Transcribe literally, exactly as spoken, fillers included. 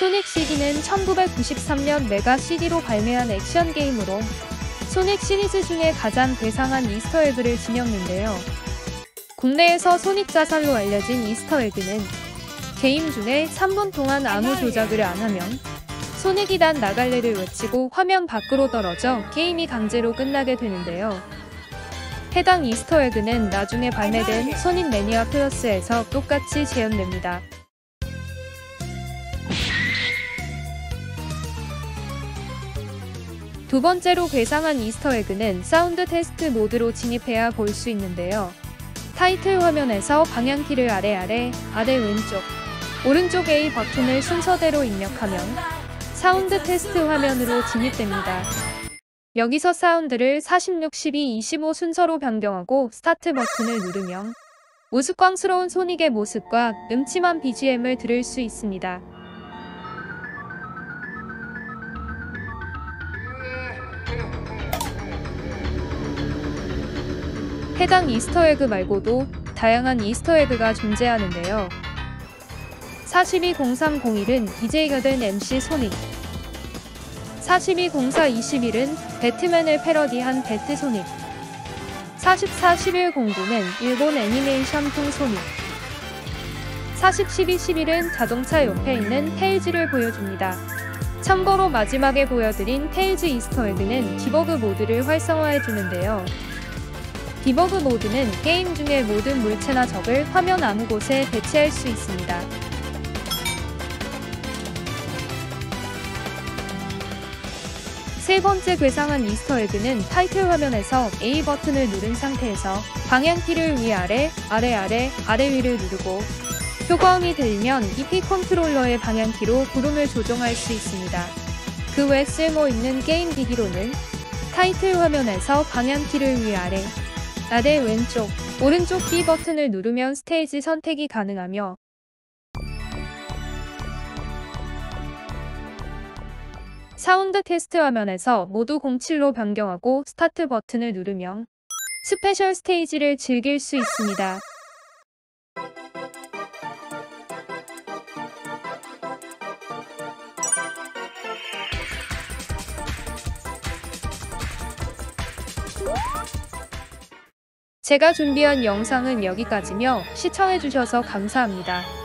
소닉 씨디는 천구백구십삼 년 메가 씨디로 발매한 액션 게임으로 소닉 시리즈 중에 가장 괴상한 이스터에그를 지녔는데요. 국내에서 소닉 자살로 알려진 이스터에그는 게임 중에 삼 분 동안 아무 조작을 안 하면 소닉이 단 나갈래를 외치고 화면 밖으로 떨어져 게임이 강제로 끝나게 되는데요. 해당 이스터에그는 나중에 발매된 소닉 매니아 플러스에서 똑같이 재현됩니다. 두 번째로 괴상한 이스터에그는 사운드 테스트 모드로 진입해야 볼 수 있는데요. 타이틀 화면에서 방향키를 아래 아래, 아래 왼쪽, 오른쪽 A 버튼을 순서대로 입력하면 사운드 테스트 화면으로 진입됩니다. 여기서 사운드를 사십육, 십이, 이십오 순서로 변경하고 스타트 버튼을 누르면 우스꽝스러운 소닉의 모습과 음침한 비지엠을 들을 수 있습니다. 해당 이스터에그 말고도 다양한 이스터에그가 존재하는데요. 사십이 공삼 공일은 디제이가 된 엠씨 소닉, 사십이 공사 이십일은 배트맨을 패러디한 배트 소닉, 사십사 십일 공구는 일본 애니메이션풍 소닉, 사십 십이 십일은 자동차 옆에 있는 테일즈를 보여줍니다. 참고로 마지막에 보여드린 테일즈 이스터에그는 디버그 모드를 활성화해주는데요. 디버그 모드는 게임 중의 모든 물체나 적을 화면 아무 곳에 배치할 수 있습니다. 세 번째 괴상한 이스터에그는 타이틀 화면에서 A 버튼을 누른 상태에서 방향키를 위아래, 아래아래, 아래 위를 누르고 효과음이 들리면 이피 컨트롤러의 방향키로 구름을 조정할 수 있습니다. 그 외 쓸모있는 게임 기기로는 타이틀 화면에서 방향키를 위아래, 아래 왼쪽, 오른쪽 B 버튼을 누르면 스테이지 선택이 가능하며 사운드 테스트 화면에서 모두 공칠로 변경하고 스타트 버튼을 누르면 스페셜 스테이지를 즐길 수 있습니다. 제가 준비한 영상은 여기까지며 시청해주셔서 감사합니다.